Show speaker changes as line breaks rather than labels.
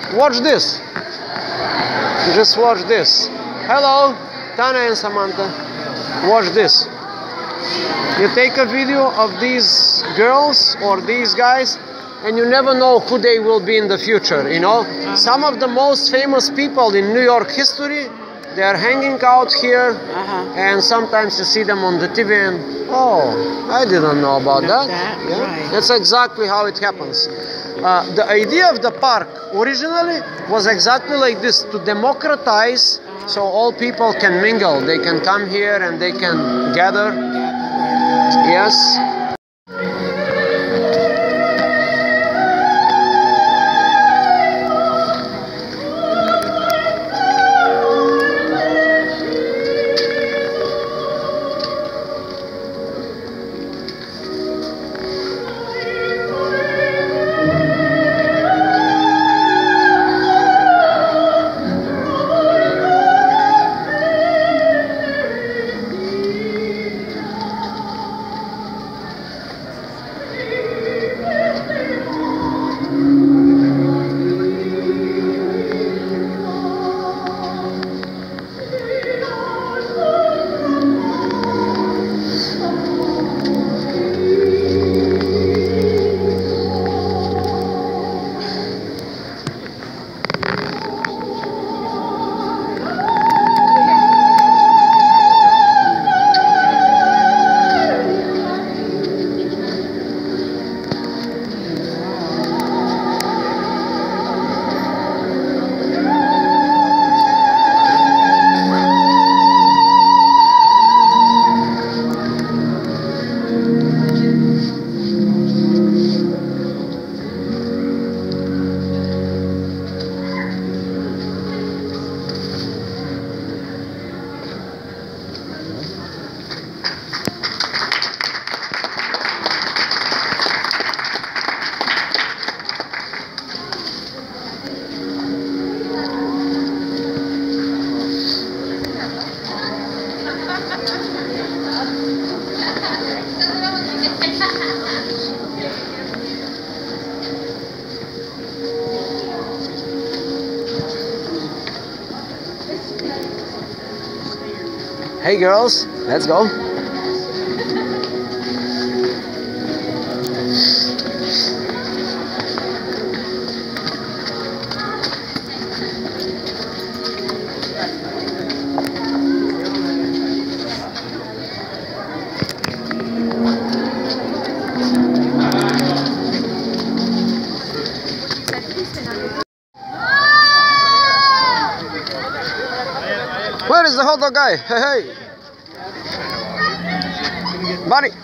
Watch this. Just watch this. Hello, Tonya and Samantha. Watch this. You take a video of these girls or these guys, and you never know who they will be in the future, you know? Some of the most famous people in New York history, they are hanging out here, and sometimes you see them on the TV and, oh, I didn't know about that. Yeah?
Right.
That's exactly how it happens. The idea of the park originally was exactly like this, to democratize, so all people can mingle. They can come here and they can gather. Yes. Hey girls, let's go. Where is the hot dog guy? Hey, hey. Buddy.